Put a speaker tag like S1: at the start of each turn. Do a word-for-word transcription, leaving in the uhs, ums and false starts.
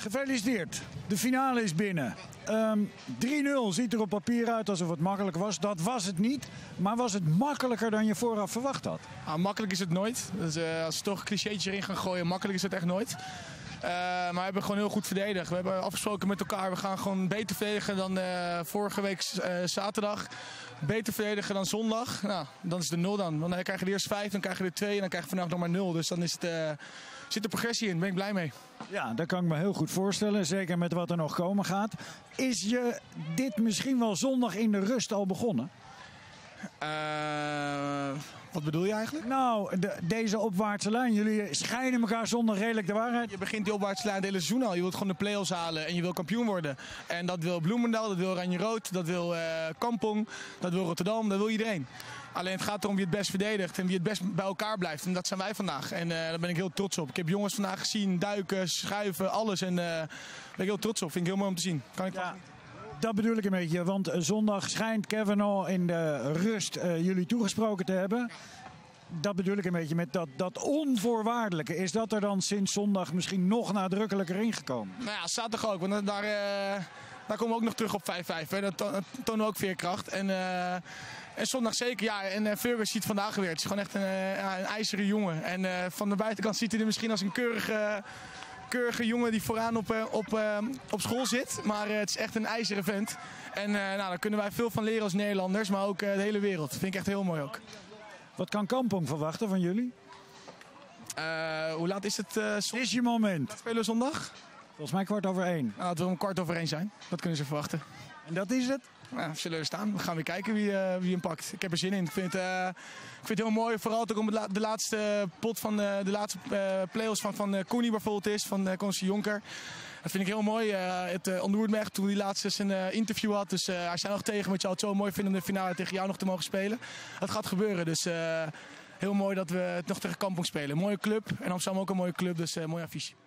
S1: Gefeliciteerd. De finale is binnen. Um, drie nul ziet er op papier uit alsof het makkelijk was. Dat was het niet. Maar was het makkelijker dan je vooraf verwacht had?
S2: Ah, makkelijk is het nooit. Dus, uh, als we toch clichétjes erin gaan gooien, makkelijk is het echt nooit. Uh, maar we hebben gewoon heel goed verdedigd. We hebben afgesproken met elkaar, we gaan gewoon beter verdedigen dan uh, vorige week uh, zaterdag. Beter verdedigen dan zondag. Nou, dan is het nul dan. Want dan krijg je er eerst vijf, dan krijg je er twee en dan krijg je vandaag nog maar nul. Dus dan is het, uh, zit er progressie in, daar ben ik blij mee.
S1: Ja, dat kan ik me heel goed voorstellen. Zeker met wat er nog komen gaat. Is je dit misschien wel zondag in de rust al begonnen?
S2: Uh, wat bedoel je eigenlijk?
S1: Nou, de, deze opwaartse lijn. Jullie schijnen elkaar zondag redelijk de waarheid.
S2: Je begint die opwaartse lijn het hele seizoen al. Je wilt gewoon de play-offs halen en je wil kampioen worden. En dat wil Bloemendaal, dat wil Oranje-Rood, dat wil uh, Kampong, dat wil Rotterdam, dat wil iedereen. Alleen het gaat erom wie het best verdedigt en wie het best bij elkaar blijft. En dat zijn wij vandaag. En uh, daar ben ik heel trots op. Ik heb jongens vandaag gezien, duiken, schuiven, alles. En daar uh, ben ik heel trots op. Vind ik heel mooi om te zien. Kan ik
S1: ja. Dat bedoel ik een beetje, want zondag schijnt Kavanaugh in de rust uh, jullie toegesproken te hebben. Dat bedoel ik een beetje met dat, dat onvoorwaardelijke. Is dat er dan sinds zondag misschien nog nadrukkelijker ingekomen?
S2: Nou ja, zaterdag ook, want daar, uh, daar komen we ook nog terug op vijf vijf. Hè. Dat, dat tonen we ook veerkracht. En, uh, en zondag zeker, ja. En uh, Fergus ziet vandaag weer. Het is gewoon echt een, uh, een ijzeren jongen. En uh, van de buitenkant ziet hij er misschien als een keurige... keurige jongen die vooraan op, op, op school zit. Maar het is echt een ijzeren vent. En uh, nou, daar kunnen wij veel van leren als Nederlanders. Maar ook uh, de hele wereld. Dat vind ik echt heel mooi ook.
S1: Wat kan Kampong verwachten van jullie?
S2: Uh, hoe laat is het? Uh,
S1: zon... is je moment.
S2: Wat spelen we zondag?
S1: Volgens mij kwart over één.
S2: Nou, het wil om kwart over één zijn. Dat kunnen ze verwachten.
S1: En dat is het?
S2: Nou, we zullen er staan. We gaan weer kijken wie, uh, wie hem pakt. Ik heb er zin in. Ik vind het, uh, ik vind het heel mooi. Vooral ook om de laatste pot van uh, de laatste uh, play-offs van, van uh, Koenie bijvoorbeeld is. Van uh, Konstantin Jonker. Dat vind ik heel mooi. Uh, het uh, ontroert me echt toen hij laatst zijn uh, interview had. Dus uh, hij zei nog tegen me. Het zou het zo mooi vinden om de finale tegen jou nog te mogen spelen. Dat gaat gebeuren. Dus uh, heel mooi dat we het nog tegen Kampong spelen. Mooie club. En Amsterdam ook een mooie club. Dus uh, mooi affiche.